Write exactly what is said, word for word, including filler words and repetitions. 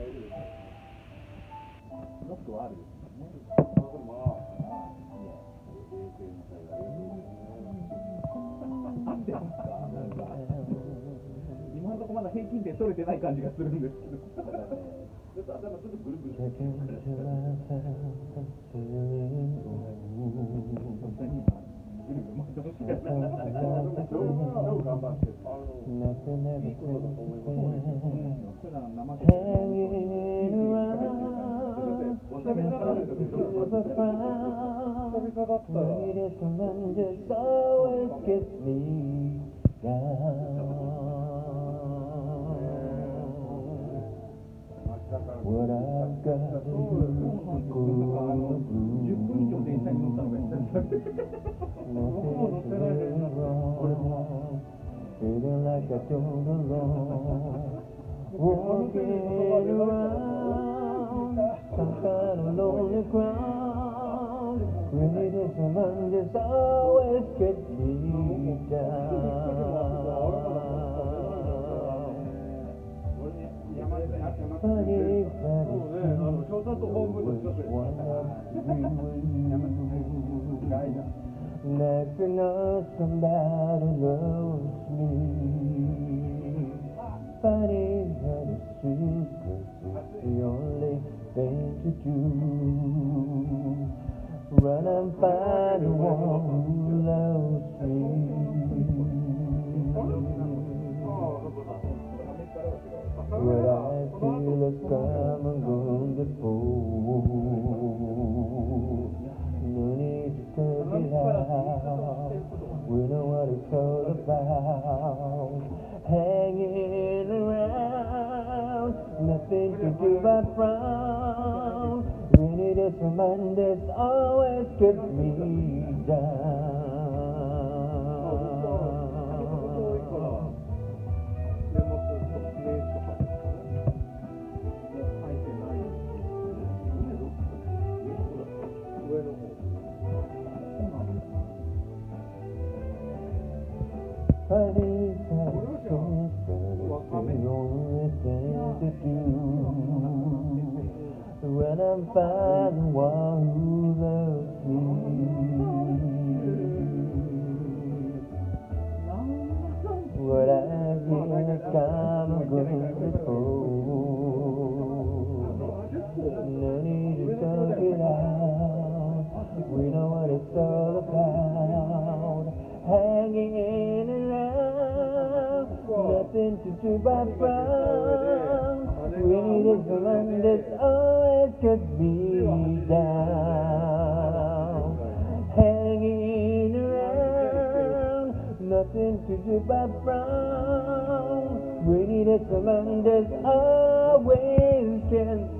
ノックはあるですね。今のところまだ平均点取れてない感じがするんですけど。ちょっと頭ちょっとぐるぐる。 What I've got to do じゅっぷん以上電車に乗ったのが久々で Feeling like I don't belong Walking around some kind of lonely ground Really this woman just always gets me down Funny, funny, Next to know somebody loves me Funny, funny, sweet, cause it's the only thing to do Run and find the one who loves me What I feel has come and gone before No need to talk it out We know what it's all about Hanging around Nothing to do but frown Really there's a man that's always kept me down Funny, funny, funny, it's the only thing to do When I'm finding one who loves me What I feel is come and go before No need to talk it out We know what it's all about Hanging around Nothing to do but frown We need a man that's always got me down Hanging around Nothing to do but frown We need a man that's always got